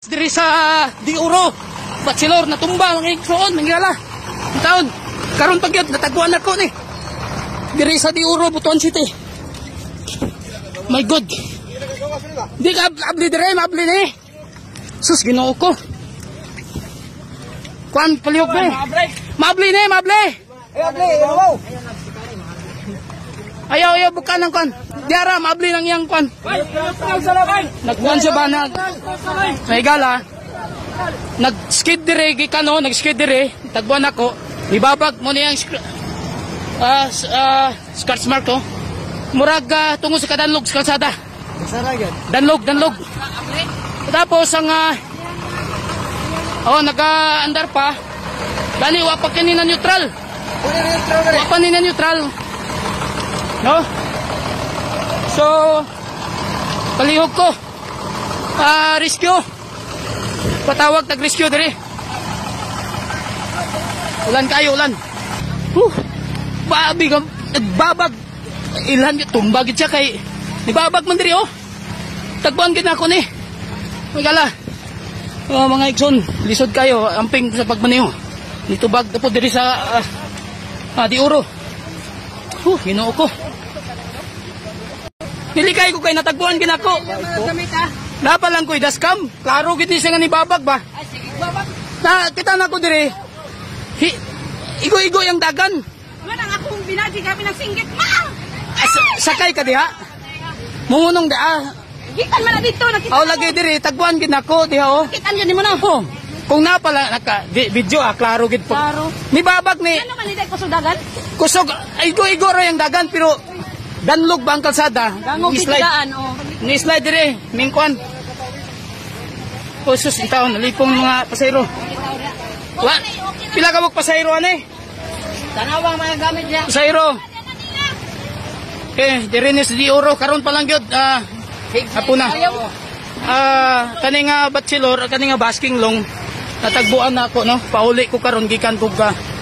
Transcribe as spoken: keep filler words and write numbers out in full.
Diri sa Diuro, Bachelor, natumba, ng iksoon, nangyala. Ang taon, karon pagyod, nataguan ako ni. Diri sa Diuro, Butuan City. My God. Di ka abli dire, maabli ni. Sus, ginoo ko. Kuan, palihog ni. Maabli ni, maabli. Ayaw, ayaw, buka ng kuan. Diara, maabli ng iyang kuan. Nagkuhan siya ba na? May gala. Nag-skid dire, gikano, nag-skid dire. Tagbuan ako. Ibabag mo niyang uh, uh, scratch mark to. Murag uh, tungo sa kadanlog sa kalsada. Danlog, danlog. Tapos ang uh, oh, nag-andar pa. Dani, wapak yan na neutral. Wapak nina neutral. No? So, palihog ko. Ah, uh, rescue. Patawag tag-rescue dire. Ulan kayo, ulan. Huh. Babi ka, nagbabag. Ilan yung tumbagit siya kay nibabag man diri oh. Tagpuan gid ako ni. Magala. Oh, mga ikson, lisod kayo amping sa pagmaneho. Nitubag dapat diri sa uh, uh, Diuro. Huh, Ginoo ko. Nilikay ko kay natagpuan gid ako. Napa lang ko idaskam. Klaro gid ni siya nga nibabag ba. Ay sige, babag. Na kita na ko diri. Igo-igo yung dagan. Wala nga akong binagi kami ng singgit. Ma! Sakay ka diha? Mungunong daa. Gikan man na dito. Nakita Aw lagi diri tagpuan gid nako diha oh. Kitan yun mo na. Oh. Kung na pala naka di, video ah klaro gid po. Klaro. Ni babag ni. Ano man iday kusudagan? Kusog igo-igo ra yung dagan pero danlog ba ang kalsada? Gangog gidaan oh. Ni slide dire mingkwan. Kusus itaw nalipong mga pasayro. Wa pila ka mo pasayro ani? Tanawang mga gamit niya. Pasayro. Okay, diri ni sa Diuro karon pa lang gyud ah hapon na. Ah kani nga bachelor, kani nga basking long natagbuan na ako no. Pauli ko karon gikan ko ka